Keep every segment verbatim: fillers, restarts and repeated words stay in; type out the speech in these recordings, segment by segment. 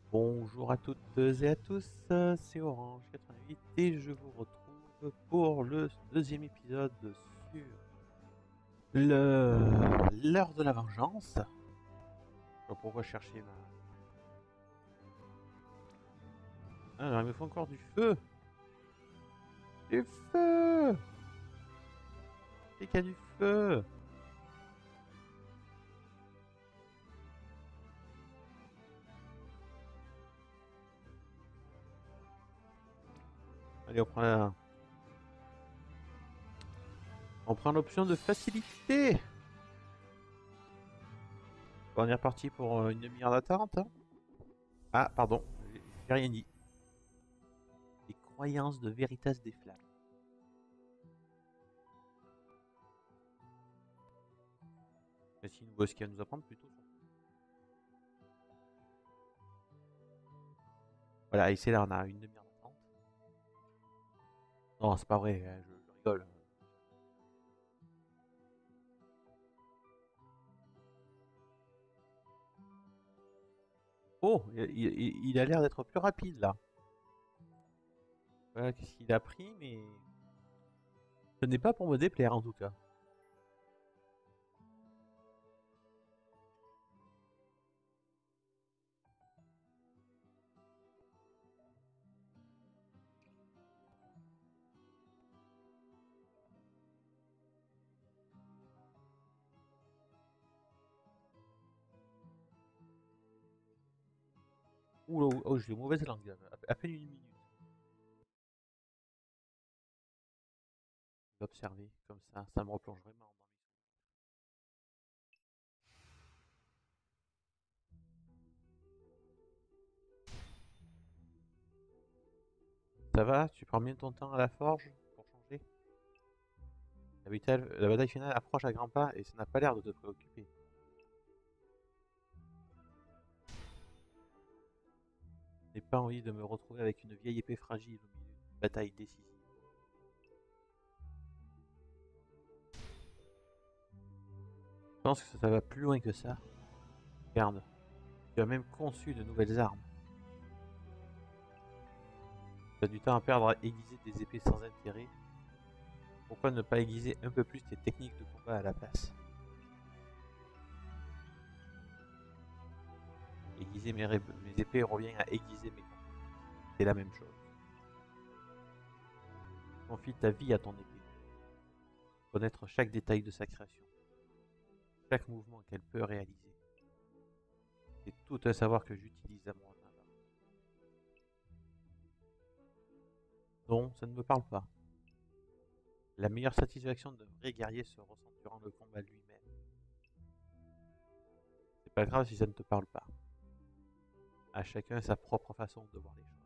Bonjour à toutes et à tous, euh, c'est Orange quatre-vingt-huit et je vous retrouve pour le deuxième épisode sur le l'heure de la vengeance. Je sais pas pourquoi chercher ma... Ah, il me faut encore du feu. Du feu. C'est qu'il y a du feu. Allez, on prend la... on prend l'option de facilité. Bon, on est reparti pour une demi-heure d'attente. Ah, pardon, j'ai rien dit. Les croyances de Veritas des Flammes. Mais si nous voit ce qu'il y a à nous apprendre plutôt. Voilà, et c'est là, on a une demi-heure d'attente. Non, c'est pas vrai, je, je rigole. Oh, il, il- il a l'air d'être plus rapide là. Voilà, qu'est-ce qu'il a pris, mais ce n'est pas pour me déplaire en tout cas. Ouh, oh, oh, j'ai mauvaise langue, à, à peine une minute. D'observer comme ça, ça me replonge vraiment dans mes souvenirs. Ça va? Tu prends bien ton temps à la forge pour changer? La bataille, la bataille finale approche à grands pas et ça n'a pas l'air de te préoccuper. Je n'ai pas envie de me retrouver avec une vieille épée fragile au milieu d'une bataille décisive. Je pense que ça va plus loin que ça. Regarde, tu as même conçu de nouvelles armes. Tu as du temps à perdre à aiguiser des épées sans intérêt. Pourquoi ne pas aiguiser un peu plus tes techniques de combat à la place? Aiguiser mes, mes épées revient à aiguiser mes combats. C'est la même chose. Confie ta vie à ton épée. Connaître chaque détail de sa création. Chaque mouvement qu'elle peut réaliser. C'est tout un savoir que j'utilise à mon œuvre. Non, ça ne me parle pas. La meilleure satisfaction d'un vrai guerrier se ressent durant le combat lui-même. C'est pas grave si ça ne te parle pas. À chacun sa propre façon de voir les choses.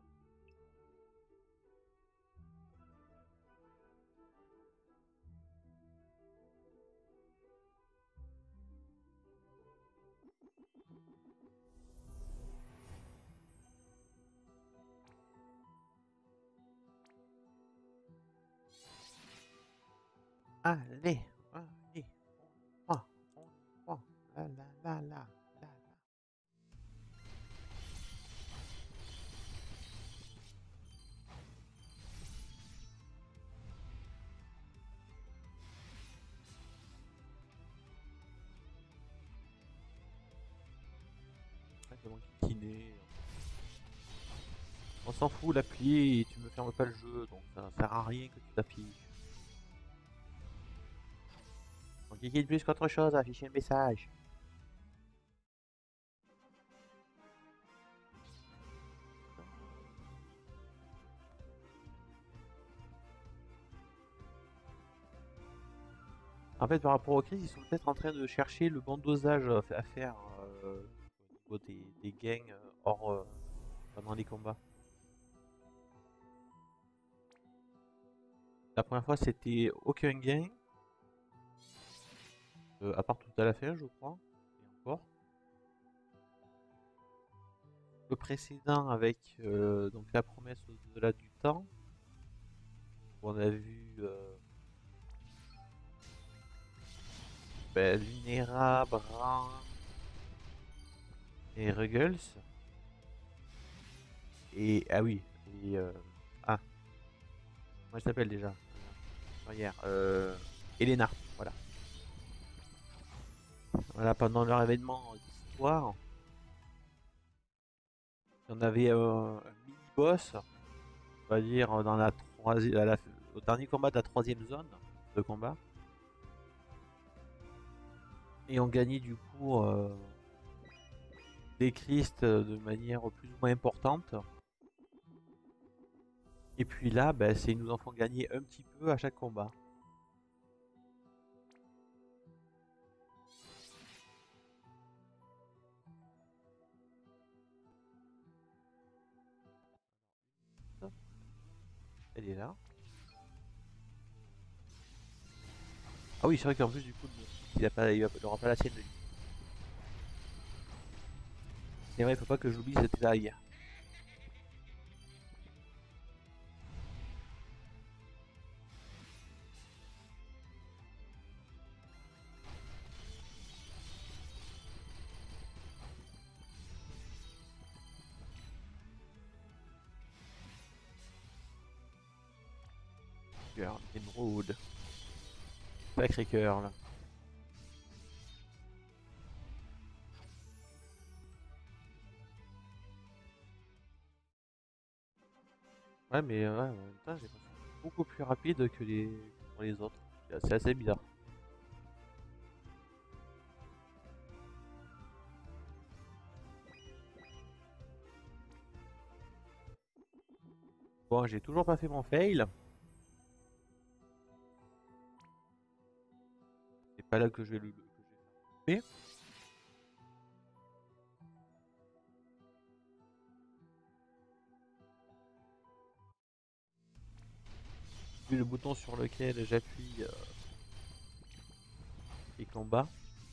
Allez, allez, on y va, on y va, la la la la, la la. Arrête de m'enquiquiner. On s'en fout l'appli et tu me fermes pas le jeu, donc ça sert à rien que tu t'affiches. On clique plus qu'autre chose à afficher un message. En fait, par rapport aux crises, ils sont peut-être en train de chercher le bon dosage à faire euh, au niveau des, des gains euh, hors euh, pendant les combats. La première fois, c'était aucun gain, euh, à part tout à la fin, je crois, et encore. Le précédent avec euh, donc la promesse au-delà du temps, où on a vu euh, ben, Lunera, Bran et Ruggles. Et ah oui, et euh, ah, comment elle s'appelle déjà? Hier, euh, Elena, voilà. Voilà, pendant leur événement d'histoire, on avait euh, un mini-boss, on va dire dans la troisième, au dernier combat de la troisième zone de combat. Et on gagnait du coup euh, des Christ de manière plus ou moins importante. Et puis là, ben, c'est ils nous en font gagner un petit peu à chaque combat. Elle est là. Ah oui, c'est vrai qu'en plus du coup, il, a pas, il aura pas la sienne de lui. C'est vrai, il faut pas que j'oublie cette taille. Girl, Emerald. Sacré cœur là. Ouais, mais euh, ouais, en même temps, j'ai l'impression que c'est beaucoup plus rapide que les, que pour les autres. C'est assez bizarre. Bon, j'ai toujours pas fait mon fail. C'est pas là que je vais le que je vais faire. Puis le bouton sur lequel j'appuie euh, et combat.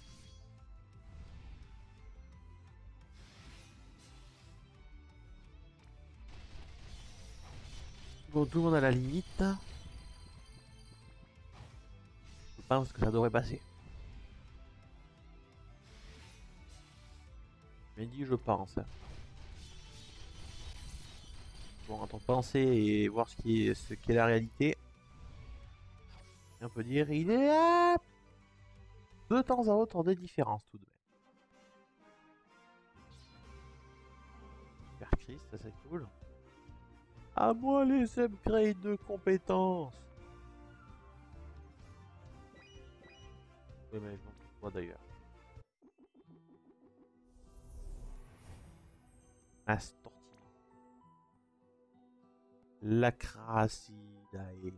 Bon, tout le monde à la limite. Je pense que ça devrait passer. Mais dit je pense. Bon, entre penser et voir ce qui est, ce qu'est la réalité, on peut dire il est à de temps à autre des différences tout de même. Super Christ, ça c'est cool. À moi les upgrades de compétences. Oui, mais je m'en fous moi d'ailleurs. Astortino. Lacracidae.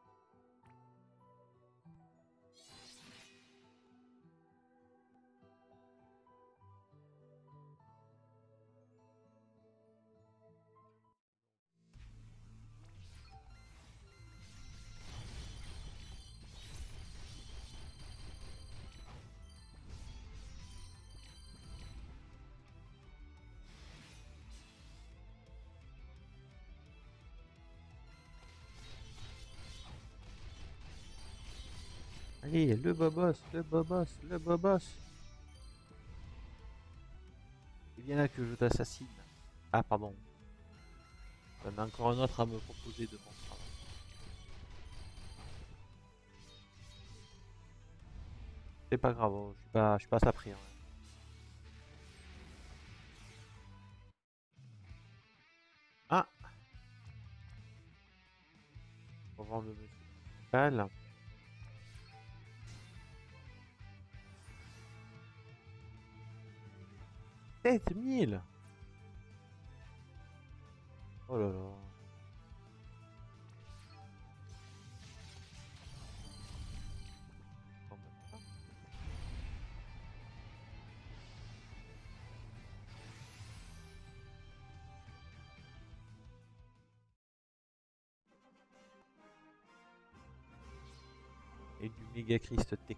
Allez, le bobos, le bobos, le bobos. C'est bien là que je t'assassine. Ah, pardon. J'en ai encore un autre à me proposer de mon travail. C'est pas grave, oh, je suis pas, je suis pas à prix. Hein. Ah, on va voir le monsieur principal. sept mille. Oh là là. Quand même pas. Et du méga Christ technique.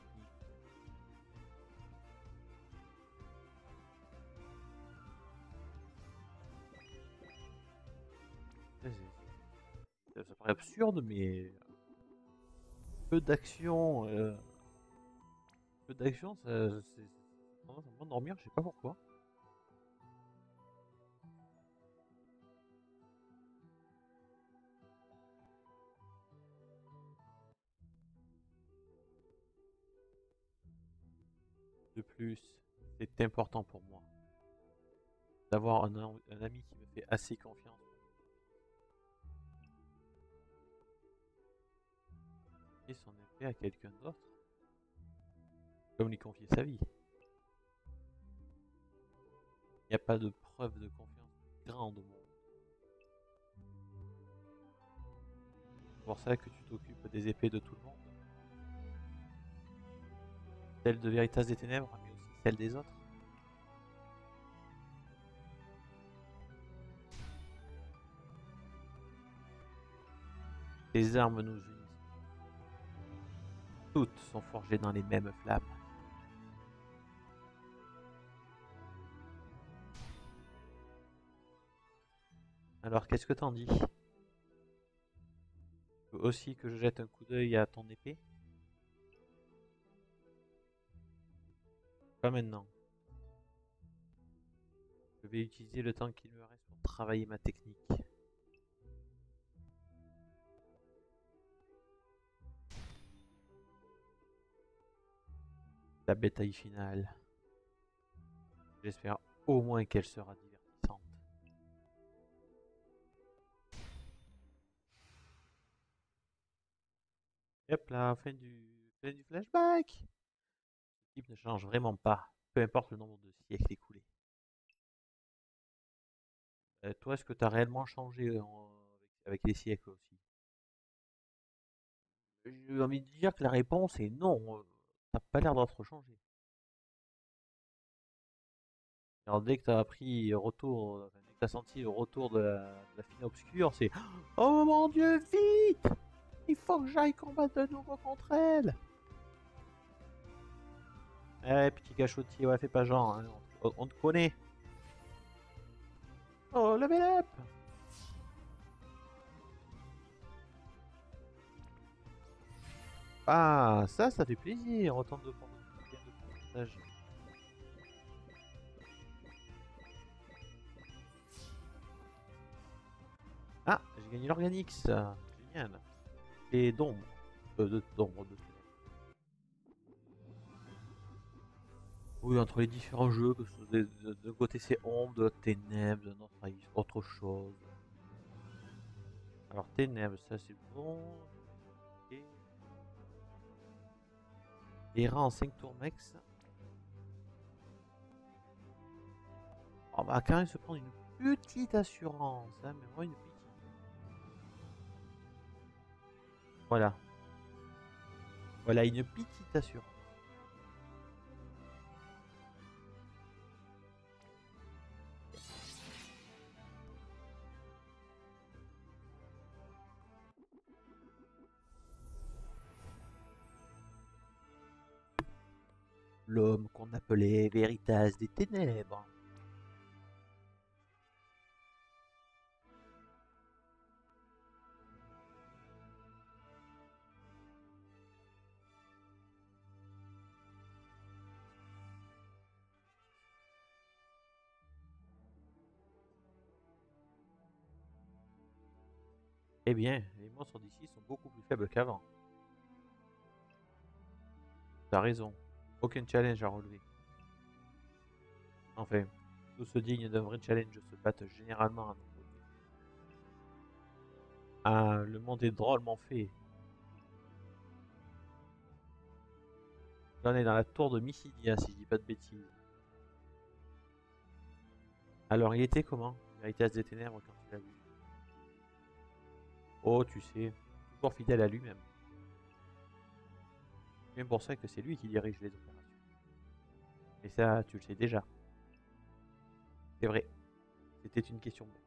Ça, c'est- ça paraît absurde, mais peu d'action. Euh, peu d'action, ça, c'est ça tendance à m'endormir, je sais pas pourquoi. De plus, c'est important pour moi d'avoir un, am- un ami qui me fait assez confiance. Et son épée à quelqu'un d'autre, comme lui confier sa vie. Il n'y a pas de preuve de confiance plus grande au monde. C'est pour ça que tu t'occupes des épées de tout le monde. Celle de Veritas des Ténèbres, mais aussi celle des autres. Les armes nous unissent. Toutes sont forgées dans les mêmes flammes. Alors qu'est-ce que t'en dis? Tu veux aussi que je jette un coup d'œil à ton épée? Pas maintenant. Je vais utiliser le temps qu'il me reste pour travailler ma technique. La bataille finale. J'espère au moins qu'elle sera divertissante. Hop là, fin du, fin du flashback. Le type ne change vraiment pas, peu importe le nombre de siècles écoulés. Euh, toi, est-ce que tu as réellement changé en- avec, avec les siècles aussi? J'ai envie de dire que la réponse est non. euh, T'as pas l'air d'être changé. Alors, dès que tu as appris retour, enfin, dès que tu as senti le retour de la, de la fine obscure, c'est oh mon dieu, vite! Il faut que j'aille combattre de nouveau contre elle! Eh, petit cachotier, ouais, fais pas genre, hein, on, on te connaît. Oh, level up! Ah, ça, ça fait plaisir, autant de points de de pourcentage. Ah, j'ai gagné l'Organix, génial. Et d'ombre, euh, de d'ombre, de ténèbres. Oui, entre les différents jeux, que ce- de, de, de côté c'est ombre, de l'autre ténèbres, de notre avis, autre chose. Alors ténèbres, ça c'est bon. Et, et rang en cinq tours max. On va quand même se prendre une petite assurance, hein, mais vraiment une petite. Voilà, voilà une petite assurance. L'homme qu'on appelait Veritas des Ténèbres. Eh bien, les monstres d'ici sont beaucoup plus faibles qu'avant. T'as raison, aucun challenge à relever. Enfin, tous ceux dignes d'un vrai challenge se battent généralement à nos côtés. Ah, le monde est drôlement fait. Là, on est dans la tour de Mysidia, si je dis pas de bêtises. Alors, il était comment, Veritas des Ténèbres, quand tu l'as vu? Oh, tu sais, toujours fidèle à lui-même. C'est même pour ça que c'est lui qui dirige les opérations. Et ça, tu le sais déjà. C'est vrai, c'était une question bête.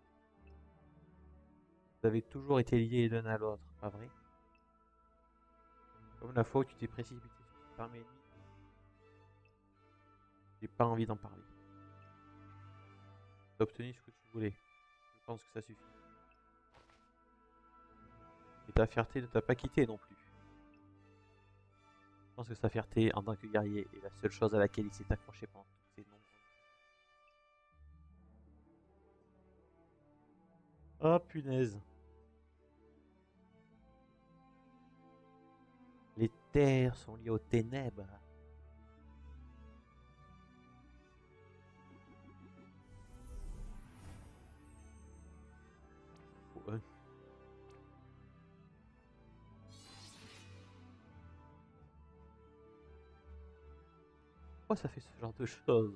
Vous avez toujours été liés l'un à l'autre, pas vrai? Comme la fois où tu t'es précipité sur cette armée ennemie, j'ai pas envie d'en parler. T'as obtenu ce que tu voulais. Je pense que ça suffit. Et ta fierté ne t'a pas quitté non plus. Je pense que sa fierté en tant que guerrier est la seule chose à laquelle il s'est accroché pendant toutes ces nombreuses années. Oh punaise. Les terres sont liées aux ténèbres. Pourquoi ça fait ce genre de choses?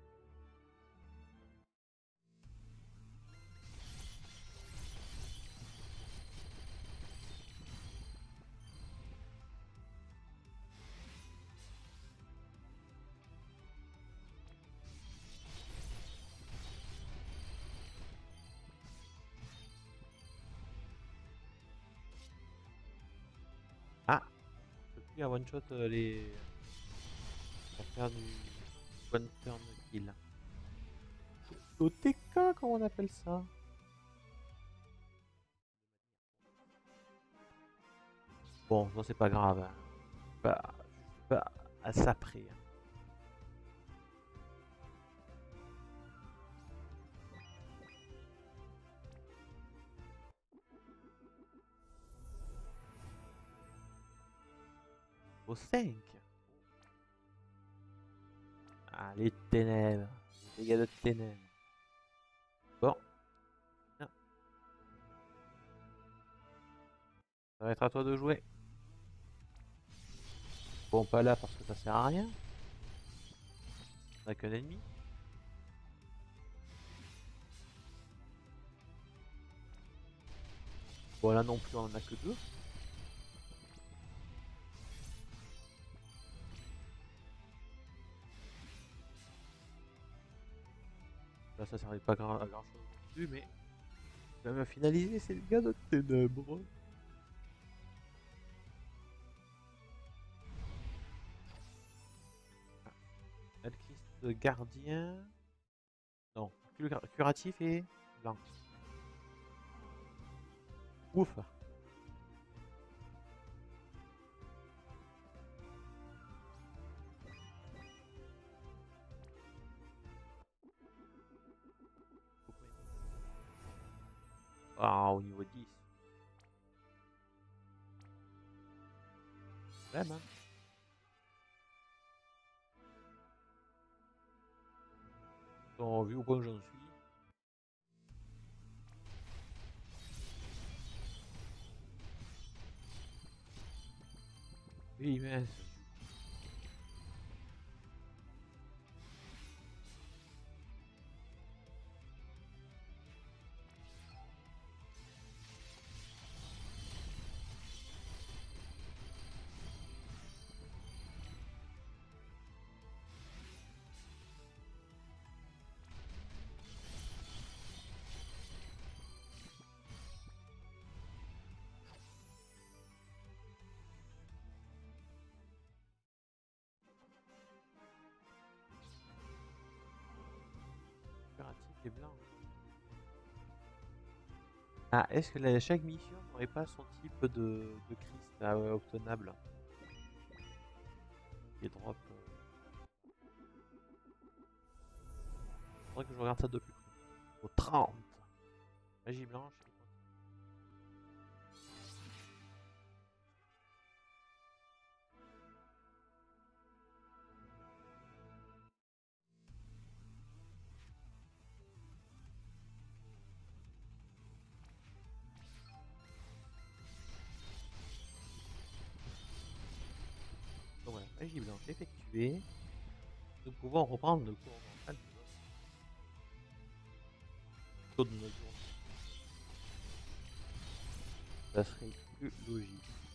Ah, je peux plus à one shot euh, les. À faire du one turn kill. O T K, comment on appelle ça? Bon, non, c'est pas grave. Hein. Pas, je suis pas à ça près. Hein. Au cinq. Ah, les ténèbres. Les dégâts de ténèbres. Bon. Bien. Ça va être à toi de jouer. Bon, pas là parce que ça sert à rien. On n'a qu'un ennemi. Bon, là non plus, on en a que deux. Là, ça servait pas à grand, grand chose non plus, mais quand même à finaliser ces dégâts de ténèbres. Alchiste gardien. Non, curatif et blanc. Ouf. Ah, au niveau dix. Même, hein. Bon, vu au point que j'en suis. Oui, mais. Curatif et blanc. Ah, est-ce que la, chaque mission n'aurait pas son type de, de Christ à, euh, obtenable? Qui drop. Euh... Faudrait que je regarde ça de plus près. Au trente. Magie blanche. Donc voilà, magie blanche effectuée. Nous pouvons reprendre le cours normal de nos journées. Ça serait plus logique.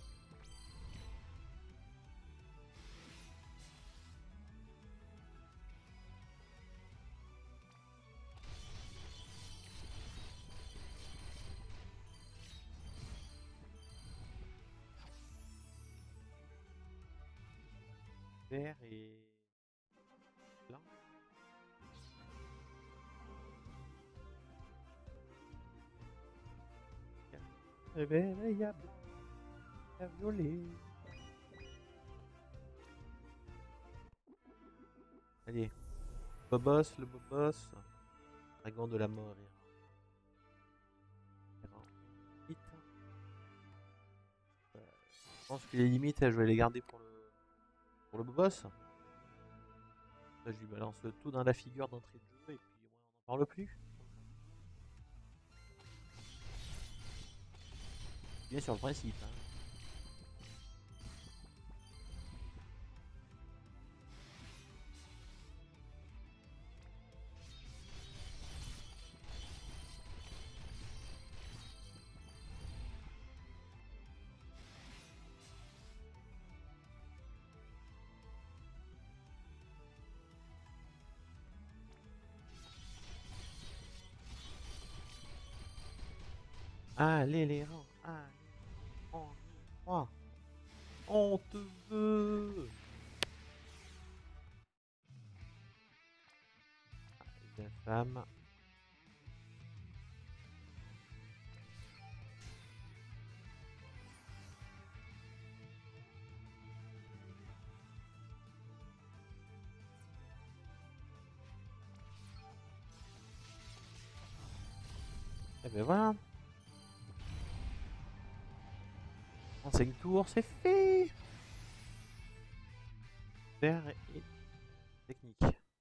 Vert et blanc. Et vert et il y a blanc, il y a violet. Allez, Bobos, le Bobos. Dragon de la mort. Vite. Euh, je pense que les limites, je vais les garder pour le pour le Bobos. Là, je lui balance tout dans la figure d'entrée de jeu et puis ouais, on n'en parle plus. Bien sur le principe. Hein. Allez les rangs, allez, on y croit. On te veut. Les infâmes. Et ben voilà. En cinq tours, c'est fait. Faire et technique.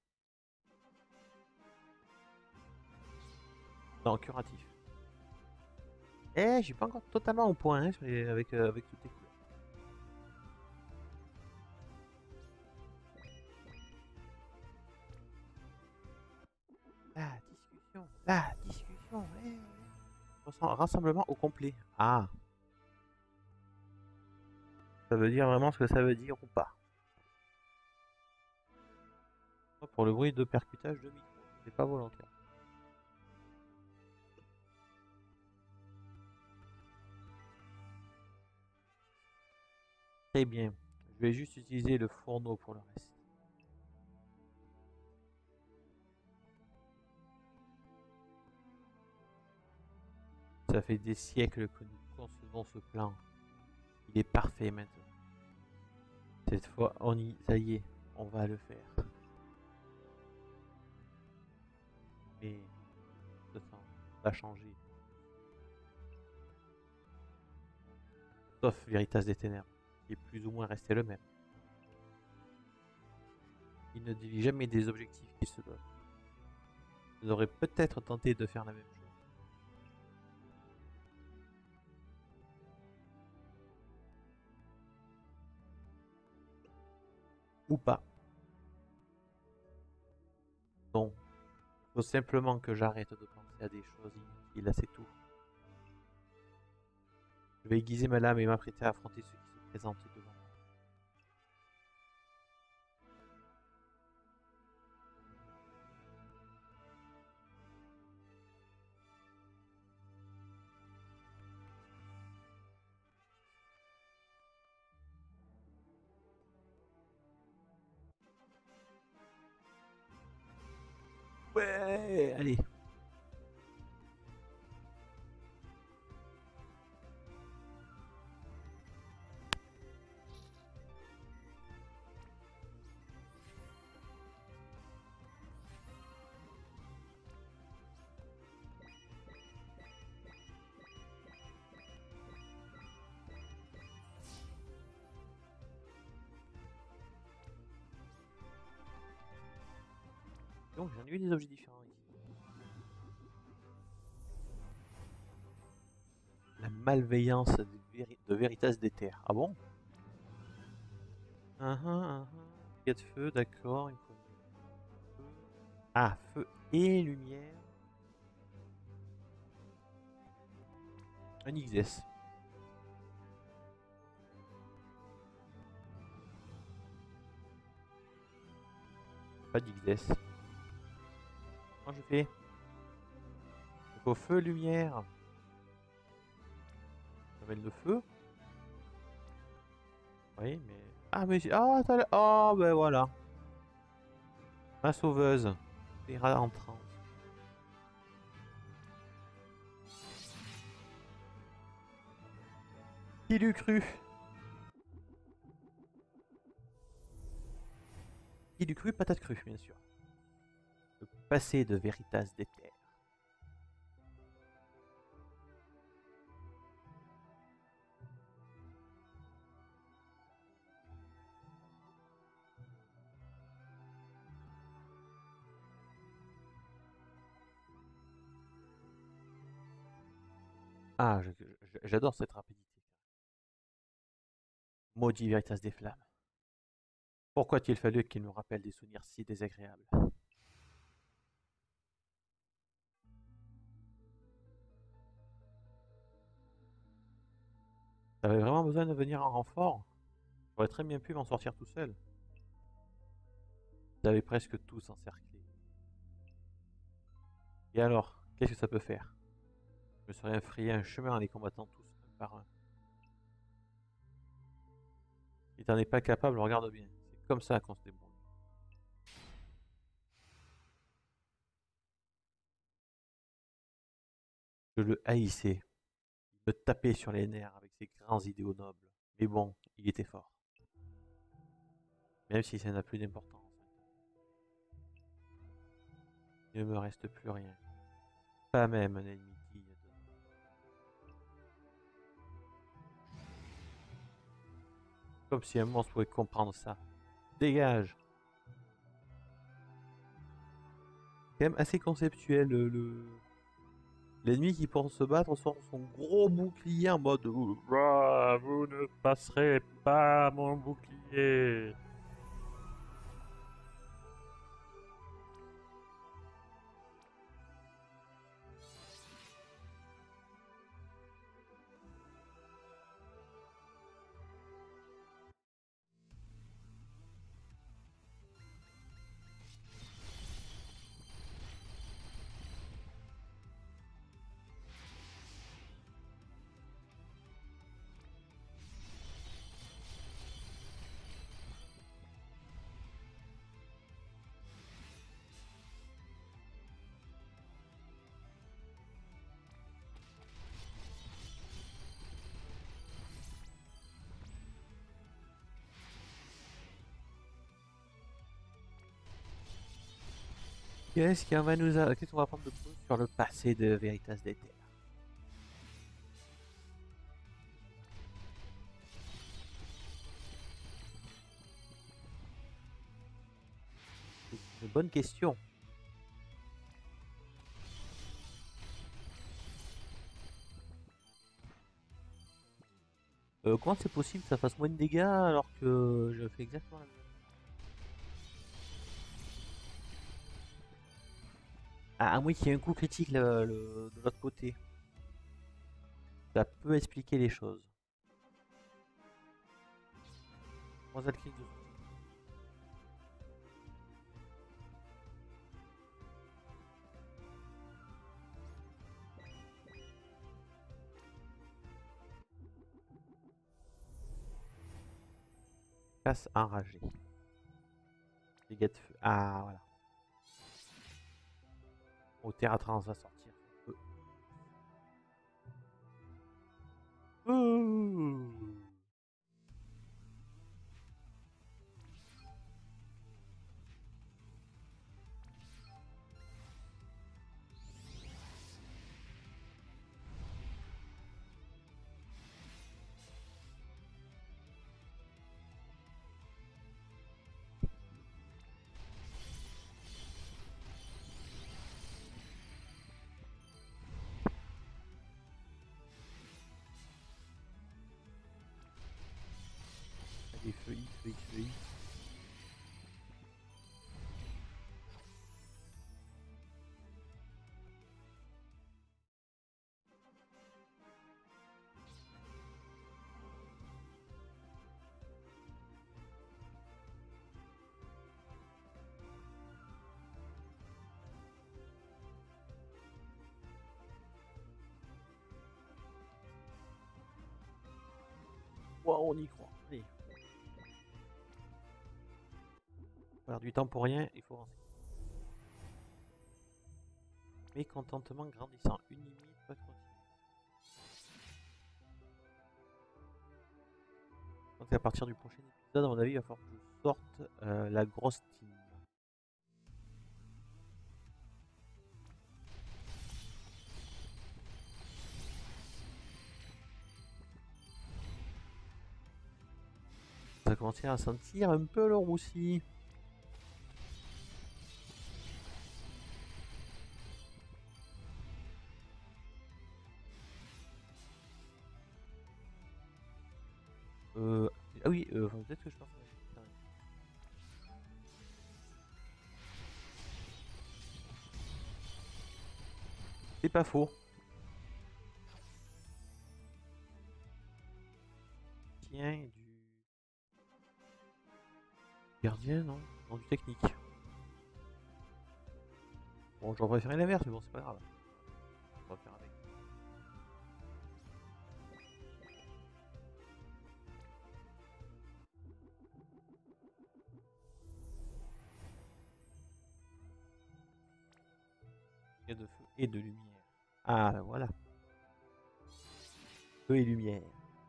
Non, curatif. Eh, je suis pas encore totalement au point hein, sur les- avec, euh, avec toutes les couleurs. La discussion, la discussion. eh, eh. Rassem- Rassemblement au complet. Ah, ça veut dire vraiment ce que ça veut dire ou pas. Pour le bruit de percutage de micro, c'est pas volontaire. Très bien. Je vais juste utiliser le fourneau pour le reste. Ça fait des siècles que nous concevons ce plan. Il est parfait maintenant. Cette fois, on y, ça y est, on va le faire. Mais ce temps va changer. Sauf Veritas des Ténèbres, qui est plus ou moins resté le même. Il ne dévie jamais des objectifs qu'il se donne. Vous aurez peut-être tenté de faire la même chose. Ou pas. Non. Il faut simplement que j'arrête de penser à des choses inutiles, c'est tout. Je vais aiguiser ma lame et m'apprêter à affronter ce qui se présente devant moi. Ouais, allez. Donc j'en ai eu des objets différents ici. La malveillance de, Véri de Veritas des Terres. Ah bon? uh -huh, uh -huh. Dégâts de feu, d'accord. Faut... Ah, feu et lumière. Un X S. Pas d'X S. Comment je fais? Il faut feu, lumière. Ça mène le feu. Oui, mais... Ah, mais... Ah, oh, oh, ben voilà. Ma sauveuse. Ira en transe. Qui l'eût cru? Qui l'eût cru? Patate crue, bien sûr. Le passé de Veritas des Terres. Ah, j'adore cette rapidité. Maudit Veritas des Flammes. Pourquoi a-t-il fallu qu'il nous rappelle des souvenirs si désagréables? T'avais vraiment besoin de venir en renfort? J'aurais très bien pu m'en sortir tout seul. Vous avez presque tous encerclés. Et alors, qu'est-ce que ça peut faire? Je me serais frayé un chemin en les combattant tous un par un. Si t'en es pas capable, regarde bien. C'est comme ça qu'on se débrouille. Je le haïssais. Il me tapait sur les nerfs avec ses grands idéaux nobles. Mais bon, il était fort. Même si ça n'a plus d'importance. Il ne me reste plus rien. Pas même un ennemi digne de... Comme si un monstre pouvait comprendre ça. Dégage! C'est quand même assez conceptuel le... le- L'ennemi qui pour se battre sort son gros bouclier en mode ah, vous ne passerez pas mon bouclier. Qu'est-ce qu'on va nous a... Qu'est-ce qu'on va prendre de plus sur le passé de Veritas d'Ether? C'est une bonne question. Euh, comment c'est possible que ça fasse moins de dégâts alors que je fais exactement la même chose? Ah, à moins qu'il y ait un coup critique le- le- de l'autre côté. Ça peut expliquer les choses. Moi, ça le clic de soutien. Passe enragé. Dégâts de feu. Ah, voilà. Au terre trans va sortir. Euh. Ouh. Allez, feuilles, feuilles, feuilles. Wow, on y croit. Allez. Perdre du temps pour rien, il faut avancer. Mécontentement grandissant. Une limite, pas de continuer. Donc à partir du prochain épisode, à mon avis, il va falloir que je sorte euh, la grosse team. Ça va commencer à sentir un peu le roussi. Euh, ah oui, euh, enfin, peut-être que je pense. C'est pas faux. Tiens, du gardien, non? Non, du technique. Bon, j'aurais préféré l'inverse, mais bon, c'est pas grave. On va faire avec. Et de lumière. Ah, ben voilà. Feu et lumière.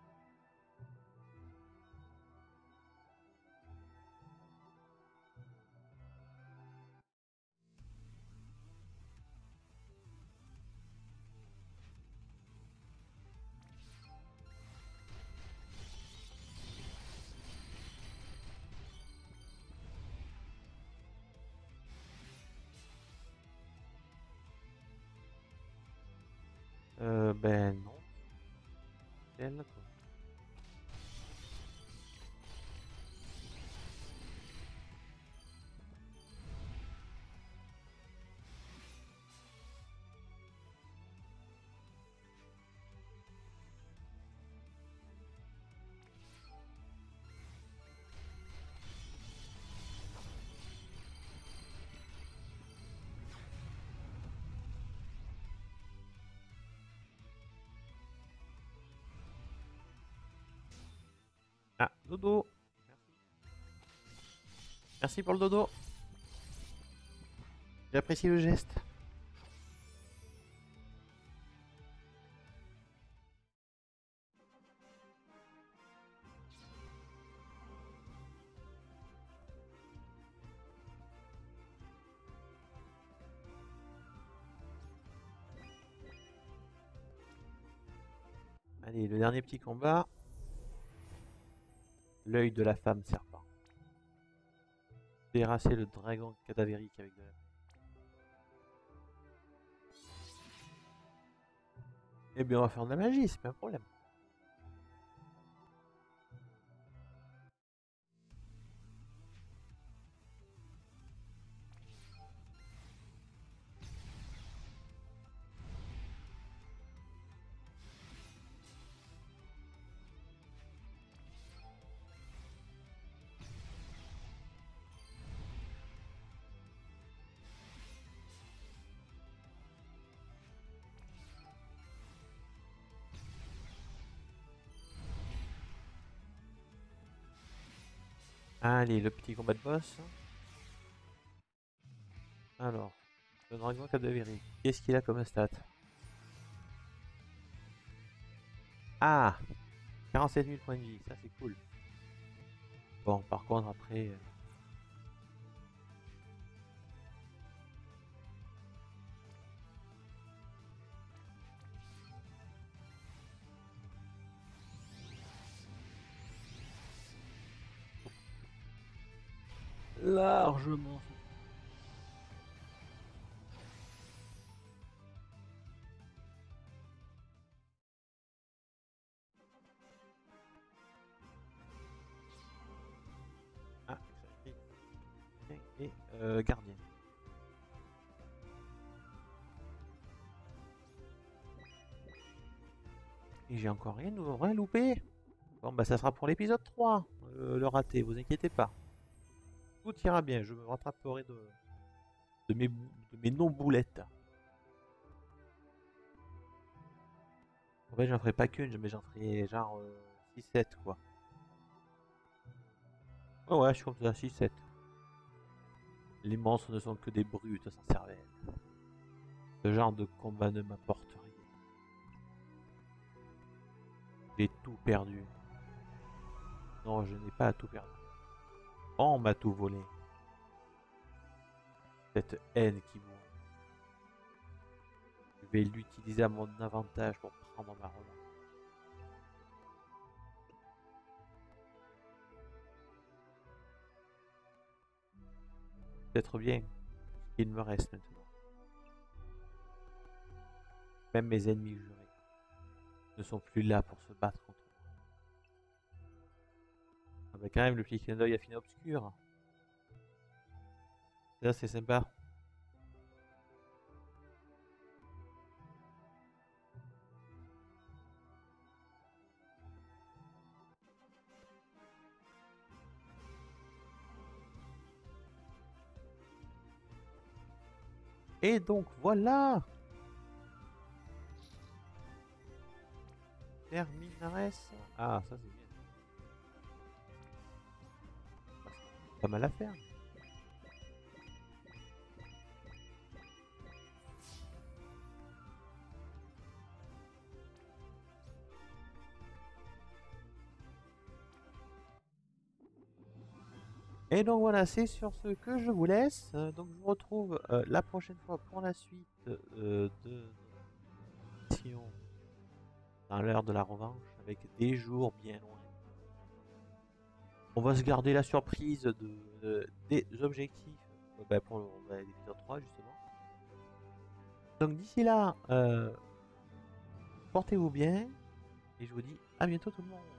Euh, ben non. Elle, quoi. Ah, dodo. Merci pour le dodo. J'apprécie le geste. Allez, le dernier petit combat. L'œil de la femme serpent. Terrasser le dragon cadavérique avec de la... Eh bien, on va faire de la magie, c'est pas un problème. Allez, le petit combat de boss. Alors, le dragon cadavérique. Qu'est-ce qu'il a comme stat? Ah, quarante-sept mille points de vie, ça c'est cool. Bon, par contre, après... euh, largement. Ah, ça fait- et euh, gardien. Et j'ai encore rien, rien loupé. Bon, bah ça sera pour l'épisode trois. Euh, le raté, vous inquiétez pas. Tout ira bien, je me rattraperai de, de mes, bou- de mes non-boulettes. En fait, j'en ferai pas qu'une, mais j'en ferai genre euh, six sept quoi. Ouais, ouais, je suis comme ça, six sept. Les monstres ne sont que des brutes sans cervelle. Ce genre de combat ne m'apporte rien. J'ai tout perdu. Non, je n'ai pas tout perdu. On m'a tout volé. Cette haine qui vous... Je vais l'utiliser à mon avantage pour prendre ma revanche. Peut-être bien ce qu'il me reste maintenant. Même mes ennemis jurés ne sont plus là pour se battre contre moi. Ah bah quand même, le petit clin d'œil à Fina Obscur. Ça, c'est sympa. Et donc, voilà! Terminares. Ah, ça c'est bien. Pas mal à faire. Et donc voilà, c'est sur ce que je vous laisse. Euh, donc je vous retrouve euh, la prochaine fois pour la suite euh, de notre mission dans l'heure de la revanche avec des jours bien loin. On va se garder la surprise de, de- des objectifs euh, bah, pour le- bah, l'épisode trois justement. Donc d'ici là, euh, portez-vous bien et je vous dis à bientôt tout le monde.